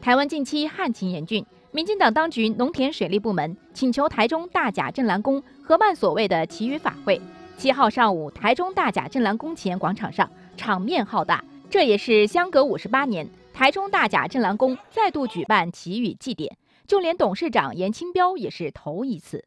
台湾近期旱情严峻，民进党当局农田水利部门请求台中大甲镇澜宫合办所谓的祈雨法会。7号上午，台中大甲镇澜宫前广场上场面浩大，这也是相隔58年，台中大甲镇澜宫再度举办祈雨祭典，就连董事长严清标也是头一次。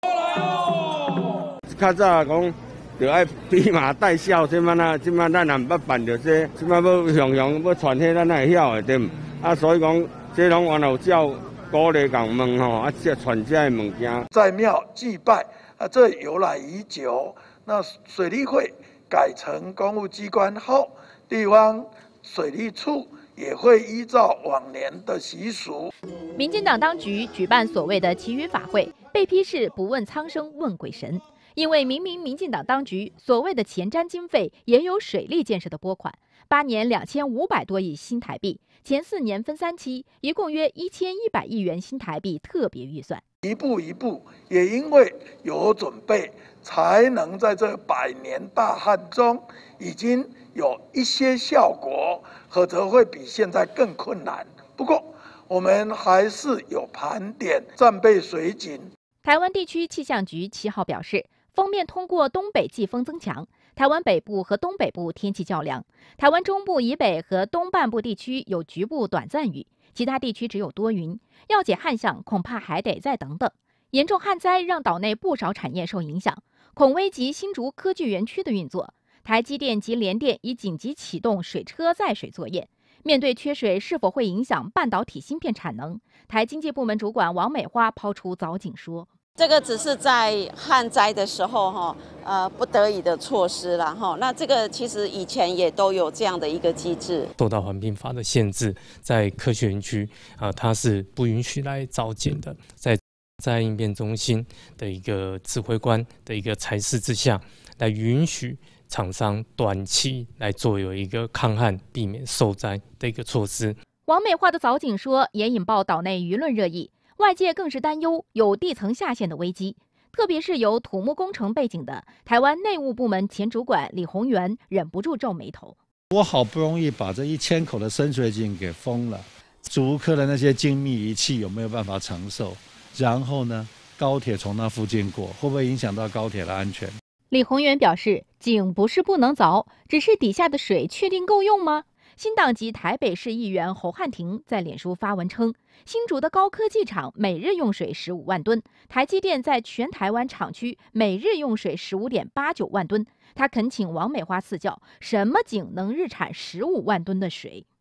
较早讲，就爱披麻戴孝，即摆咱也捌办着这，即摆要向要传迄咱会晓的对唔？所以讲，这拢原有照鼓励共问吼，这传这的物件。 在庙祭拜这由来已久。那水利会改成公务机关后，地方水利处也会依照往年的习俗。 民进党当局举办所谓的祈雨法会，被批是不问苍生问鬼神，因为明明民进党当局所谓的前瞻经费也有水利建设的拨款，8年2500多亿新台币，前4年分3期，一共约1100亿元新台币特别预算。 一步一步，也因为有准备，才能在这100年大旱中，已经有一些效果，否则会比现在更困难。不过，我们还是有盘点战备水井。 台湾地区气象局7号表示，锋面通过东北季风增强，台湾北部和东北部天气较凉，台湾中部以北和东半部地区有局部短暂雨，其他地区只有多云。要解旱象，恐怕还得再等等。严重旱灾让岛内不少产业受影响，恐危及新竹科技园区的运作。台积电及联电已紧急启动水车载水作业。面对缺水是否会影响半导体芯片产能，台经济部门主管王美花抛出早警说： 这个只是在旱灾的时候不得已的措施啦哈。那这个其实以前也都有这样的一个机制。 受到环评法的限制，在科学园区它是不允许来造舰的。在应变中心的一个指挥官的一个裁示之下，来允许厂商短期来做有一个抗旱、避免受灾的一个措施。 王美花的早警说也引爆岛内舆论热议。外界更是担忧有地层下陷的危机，特别是有土木工程背景的台湾内务部门前主管李鸿源忍不住皱眉头。 我好不容易把这1000口的深水井给封了，竹科的那些精密仪器有没有办法承受？然后呢，高铁从那附近过，会不会影响到高铁的安全？ 李鸿源表示，井不是不能凿，只是底下的水确定够用吗？新党籍台北市议员侯汉廷在脸书发文称，新竹的高科技厂每日用水15万吨，台积电在全台湾厂区每日用水15.89万吨。他恳请王美花赐教，什么井能日产15万吨的水？